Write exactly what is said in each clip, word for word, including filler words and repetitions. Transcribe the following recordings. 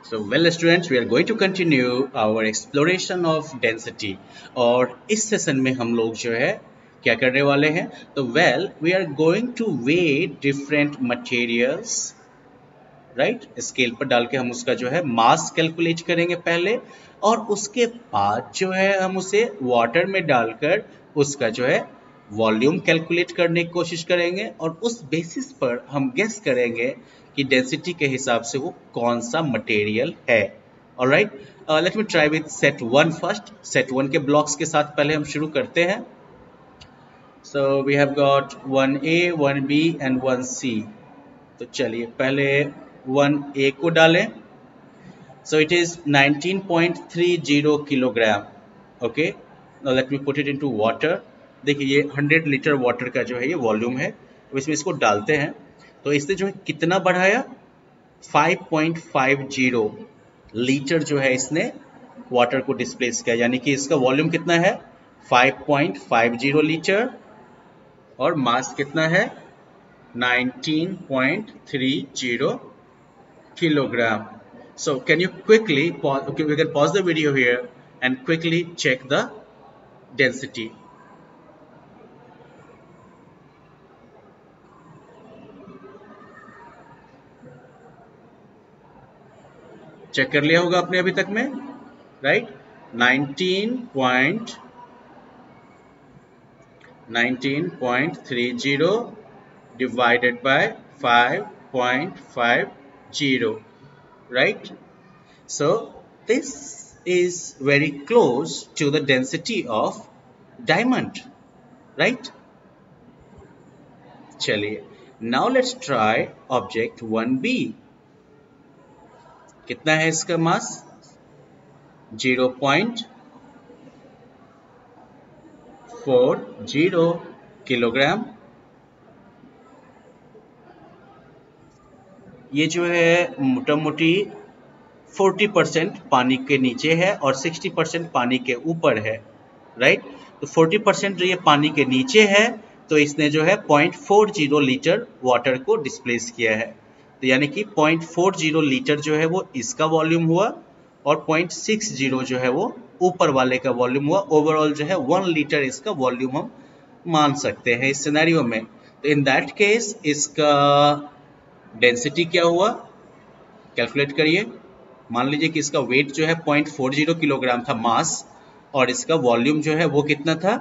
So well students, we are going to continue our exploration of density. और इस session में हम लोग जो है क्या करने वाले हैं, तो well we are going to weigh different materials, right right? Scale पर डाल के हम उसका जो है मास कैलकुलेट करेंगे पहले, और उसके बाद जो है हम उसे वाटर में डालकर उसका जो है वॉल्यूम कैलकुलेट करने की कोशिश करेंगे, और उस बेसिस पर हम गेस करेंगे कि डेंसिटी के हिसाब से वो कौन सा मटेरियल है. Alright, let me try with set one first. Set one के ब्लॉक्स के साथ पहले हम शुरू करते हैं. So we have got one A, one B and one C. तो चलिए पहले वन ए को डालें. So it is nineteen point three zero kilogram. Okay, now let me put it into water. देखिए ये हंड्रेड लीटर वाटर का जो है ये वॉल्यूम है, तो इसमें इसको डालते हैं. तो इससे जो है कितना बढ़ाया, five point five zero litre जो है इसने वाटर को डिस्प्लेस किया, यानी कि इसका वॉल्यूम कितना है, five point five zero litre, और मास कितना है, nineteen point three zero kilogram. So can you quickly pause? Okay, we can pause the video here and quickly check the density. Check कर लिया होगा आपने अभी तक में, right? Nineteen point three zero divided by five point five zero, right? So this is very close to the density of diamond, right? चलिए, now let's try object one B. कितना है इसका mass, zero point four zero kilogram. ये जो है मोटा मोटी forty percent पानी के नीचे है और सिक्सटी परसेंट पानी के ऊपर है, राइट? तो फोर्टी परसेंट जो ये पानी के नीचे है, तो इसने जो है point four zero litre water को डिस्प्लेस किया है. तो यानी कि पॉइंट फोर जीरो लीटर जो है वो इसका वॉल्यूम हुआ, और पॉइंट सिक्स जीरो जो है वो ऊपर वाले का वॉल्यूम हुआ. ओवरऑल जो है वन लीटर इसका वॉल्यूम हम मान सकते हैं इस सिनेरियो में. तो इन दैट केस इसका डेंसिटी क्या हुआ, कैलकुलेट करिए. मान लीजिए कि इसका वेट जो है पॉइंट फोर जीरो किलोग्राम था मास, और इसका वॉल्यूम जो है वो कितना था,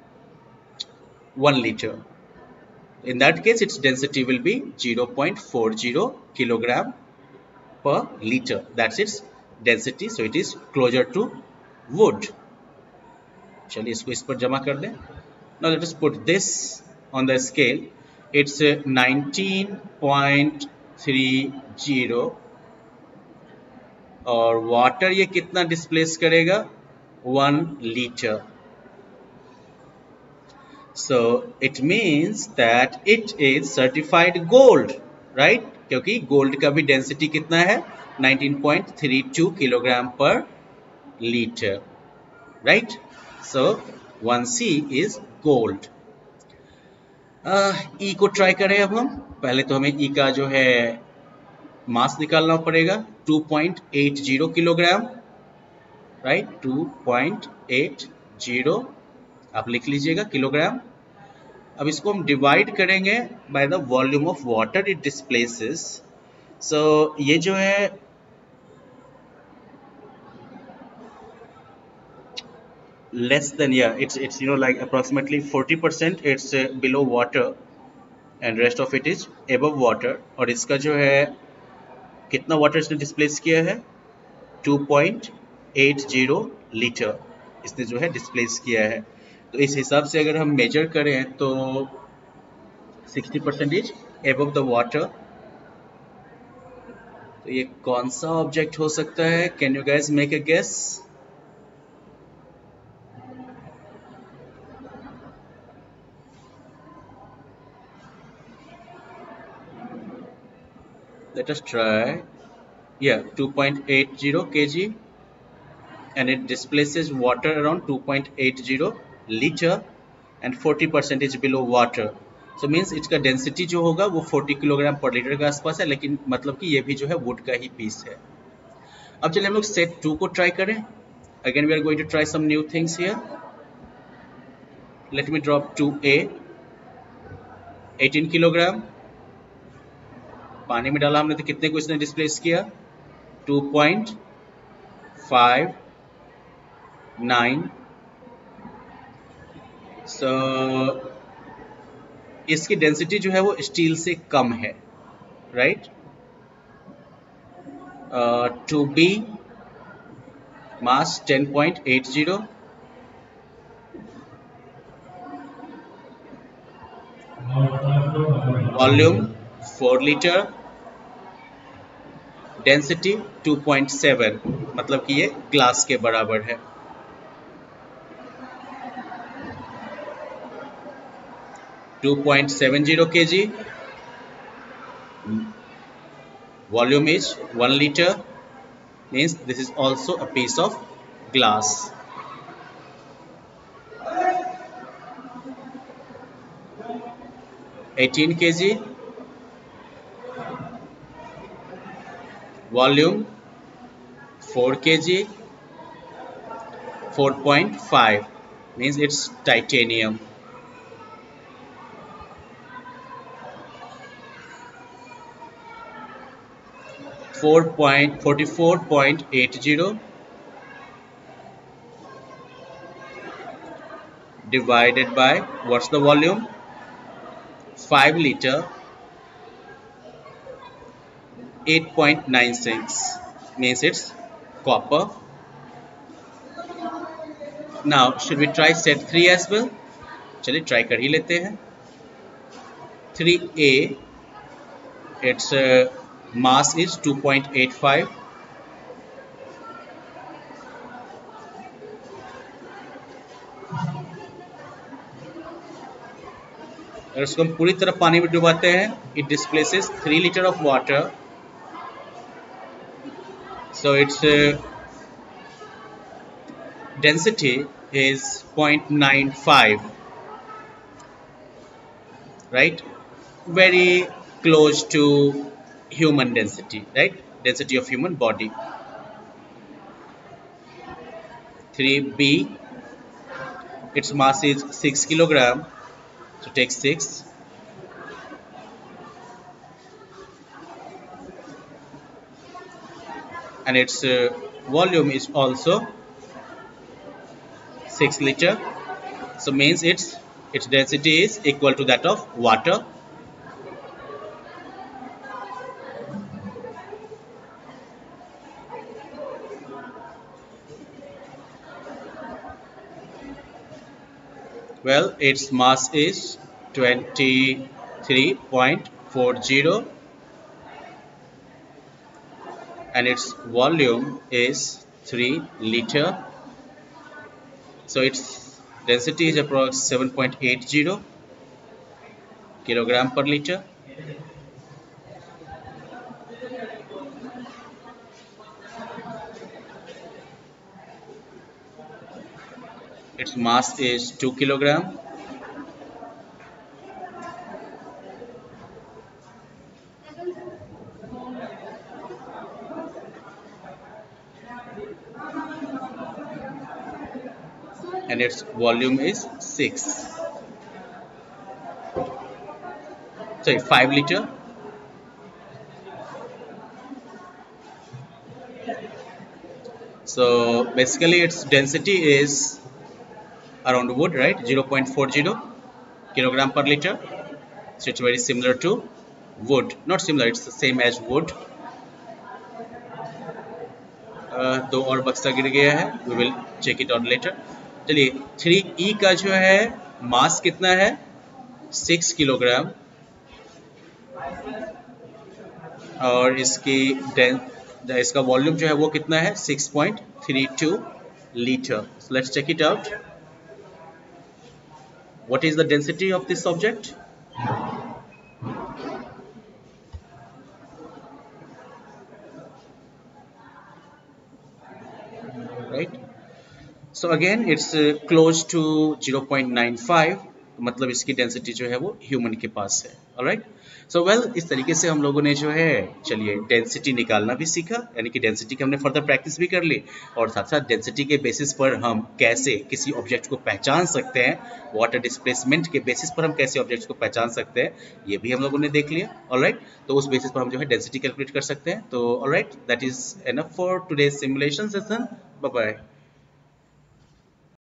one litre. In that case its density will be zero point four zero kilogram per litre. That's its density. So it is closer to wood. चलिए इसको इस पर जमा कर दें. Now let us put this on the scale. It's nineteen point three zero, और water ये कितना डिस्प्लेस करेगा, one litre. So it means that it is certified gold, right? क्योंकि गोल्ड का भी डेंसिटी कितना है, nineteen point three two kilogram per litre, right? So one C is gold. E uh, को ट्राई करें अब हम. पहले तो हमें ई का जो है मास निकालना पड़ेगा, two point eight zero kilogram, right? Two point eight zero आप लिख लीजिएगा किलोग्राम. अब इसको हम डिवाइड करेंगे by the volume of water it displaces. So ये जो है less than, yeah, it's it's you know like approximately forty percent it's uh, below water and rest of it is above water. और इसका जो है कितना water इसने displace किया है, two point eight zero litre इसने जो है डिस्प्लेस किया है. तो इस हिसाब से अगर हम मेजर करें तो sixty percent is above the water. तो ये कौन सा ऑब्जेक्ट हो सकता है, can you guys make a guess? Let us try. Yeah, two point eight zero kg, and it displaces water around two point eight zero liter, and forty percent is below water. So means इसका density जो होगा वो forty kilogram per litre के आसपास है, लेकिन मतलब कि ये भी जो है वुड का ही पीस है. अब चलिए हम लोग सेट टू को ट्राई करें. Again we are going to try some new things here. Let me drop two A. Eighteen kilogram पानी में डाला हमने, तो कितने को इसने डिस्प्लेस किया? Two point five nine. So इसकी डेंसिटी जो है वो स्टील से कम है, right. Two B mass ten point eight zero. Volume four litre. Density two point seven, मतलब कि ये ग्लास के बराबर है. Two point seven zero KG. Volume is one liter, means this is also a piece of glass. eighteen kg. Volume four kg. four point five means it's titanium. four point four four point eight zero divided by, what's the volume? five liter. eight point nine six means it's copper. Now should we try set three as well? चलिए try कर ही लेते हैं. three A, its uh, mass is two point eight five. अगर इसको हम पूरी तरह पानी में डुबाते हैं, it displaces three liter of water. So its uh, density is zero point nine five, right? Very close to human density, right? Density of human body. three B, its mass is six kilogram, so take six. And its uh, volume is also six liter, so means its its density is equal to that of water. Well, its mass is twenty-three point four zero and its volume is three liter. So its density is approximately seven point eight zero kilogram per liter. Its mass is two kilogram. And its volume is six. Sorry, five liter. So basically its density is around wood, right? zero point four zero kilogram per liter. So it's very similar to wood. Not similar, it's the same as wood. uh, दो और बक्सा गिर गया है. We will check it out later. चलिए three E का जो है मास कितना है? Six kilogram. और इसकी इसका वॉल्यूम जो है वो कितना है? Six point three two litre. So let's check it out. What is the density of this object? Right. So again it's uh, close to zero point nine five. मतलब इसकी डेंसिटी जो है वो ह्यूमन के पास है. ऑलराइट. सो वेल इस तरीके से हम लोगों ने जो है चलिए डेंसिटी निकालना भी सीखा, यानी कि डेंसिटी की हमने फर्दर प्रैक्टिस भी कर ली, और साथ साथ डेंसिटी के बेसिस पर हम कैसे किसी ऑब्जेक्ट को पहचान सकते हैं, वाटर डिस्प्लेसमेंट के बेसिस पर हम कैसे ऑब्जेक्ट्स को पहचान सकते हैं, ये भी हम लोगों ने देख लिया। ऑलराइट, तो उस बेसिस पर हम जो है डेंसिटी कैलकुलेट कर सकते हैं। तो alright, that is enough for today's simulation session. Bye bye.